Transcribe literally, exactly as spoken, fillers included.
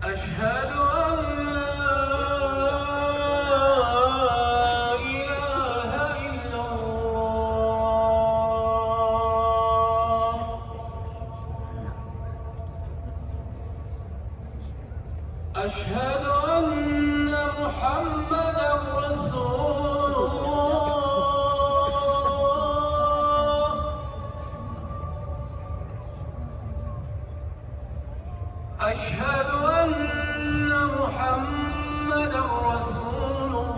أشهد أن لا إله إلا الله. أشهد أن محمدًا رسول الله. أشهد أن محمدًا رسول الله.